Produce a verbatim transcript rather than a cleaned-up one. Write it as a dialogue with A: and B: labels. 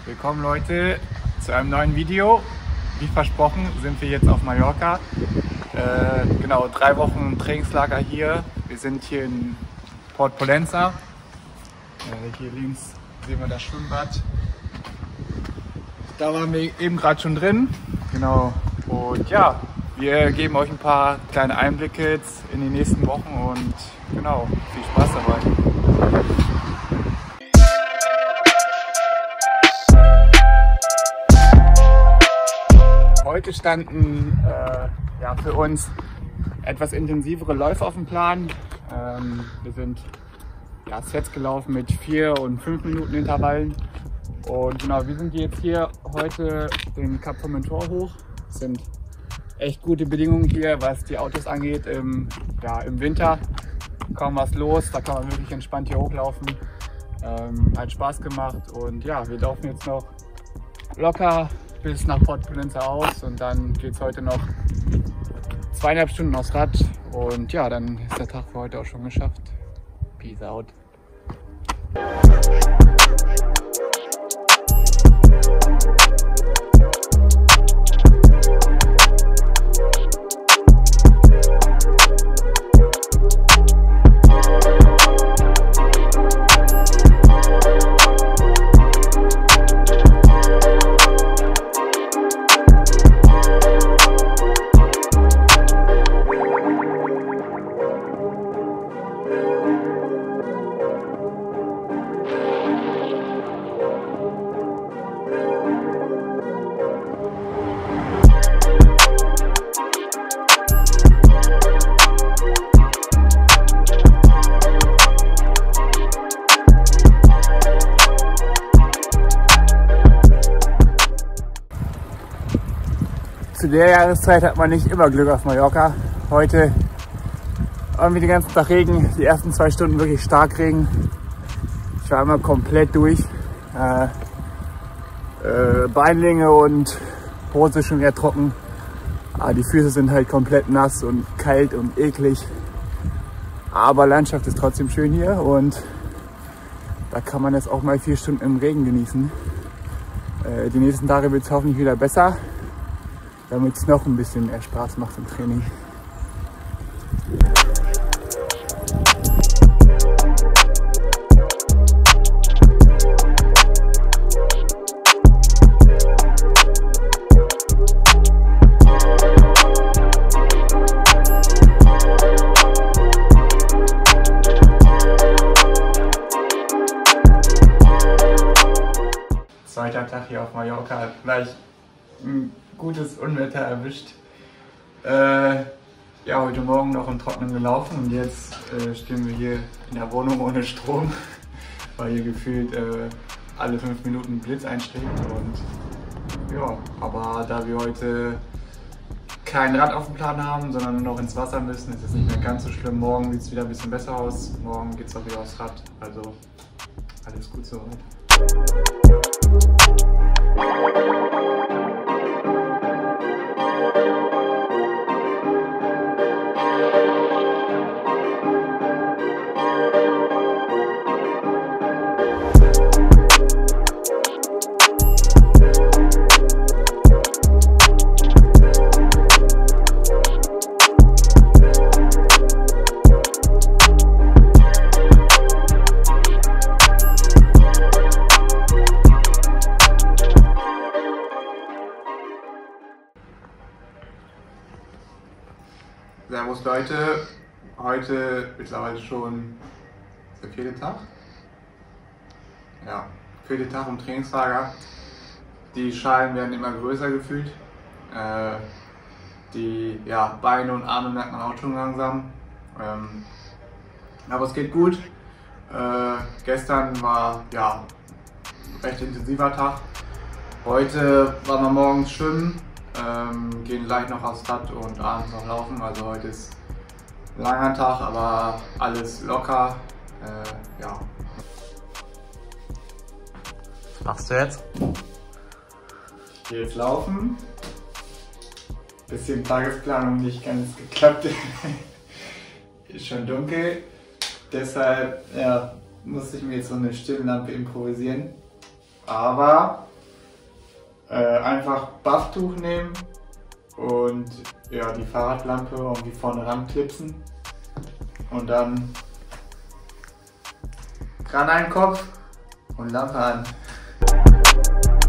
A: Willkommen Leute zu einem neuen Video. Wie versprochen sind wir jetzt auf Mallorca. Äh, genau, drei Wochen Trainingslager hier. Wir sind hier in Port Pollença. Äh, hier links sehen wir das Schwimmbad. Da waren wir eben gerade schon drin. Genau. Und ja, wir geben euch ein paar kleine Einblicke jetzt in die nächsten Wochen und genau, viel Spaß dabei. Heute standen äh, ja, für uns etwas intensivere Läufe auf dem Plan. Ähm, wir sind ja, Sets gelaufen mit vier und fünf Minuten Intervallen. Und genau, wir sind jetzt hier heute den Cap Formentor hoch. Es sind echt gute Bedingungen hier, was die Autos angeht. Im, ja, im Winter kaum was los, da kann man wirklich entspannt hier hochlaufen. Ähm, hat Spaß gemacht und ja, wir laufen jetzt noch locker bis nach Port Pollença aus und dann geht es heute noch zweieinhalb Stunden aufs Rad und ja, dann ist der Tag für heute auch schon geschafft. Peace out. Zu der Jahreszeit hat man nicht immer Glück auf Mallorca. Heute irgendwie den ganzen Tag Regen, die ersten zwei Stunden wirklich stark Regen. Ich war immer komplett durch. Äh, äh, Beinlinge und Hose schon eher trocken. Aber die Füße sind halt komplett nass und kalt und eklig. Aber Landschaft ist trotzdem schön hier und da kann man jetzt auch mal vier Stunden im Regen genießen. Äh, die nächsten Tage wird es hoffentlich wieder besser, damit es noch ein bisschen mehr Spaß macht im Training. Zweiter Tag hier auf Mallorca, gleich ein gutes Unwetter erwischt. Äh, ja, heute Morgen noch im Trockenen gelaufen und jetzt äh, stehen wir hier in der Wohnung ohne Strom, weil hier gefühlt äh, alle fünf Minuten Blitz einschlägt. Und ja, aber da wir heute kein Rad auf dem Plan haben, sondern nur noch ins Wasser müssen, ist es nicht mehr ganz so schlimm. Morgen sieht es wieder ein bisschen besser aus. Morgen geht es auch wieder aufs Rad. Also alles gut soweit. Servus Leute, heute mittlerweile schon der vierte Tag. Ja, vierte Tag im Trainingslager. Die Schalen werden immer größer gefühlt. Äh, die ja, Beine und Arme merkt man auch schon langsam. Ähm, aber es geht gut. Äh, gestern war ja ein recht intensiver Tag. Heute waren wir morgens schwimmen. Ähm, gehen gleich noch aufs Rad und abends noch laufen. Also heute ist ein langer Tag, aber alles locker. Äh, ja. Was machst du jetzt? Ich gehe jetzt laufen. Bisschen Tagesplanung nicht ganz geklappt. Ist schon dunkel. Deshalb ja, musste ich mir jetzt so eine Stirnlampe improvisieren. Aber Äh, einfach Bufftuch nehmen und ja, die Fahrradlampe irgendwie vorne ranklipsen und dann Kran an den Kopf und Lampe an.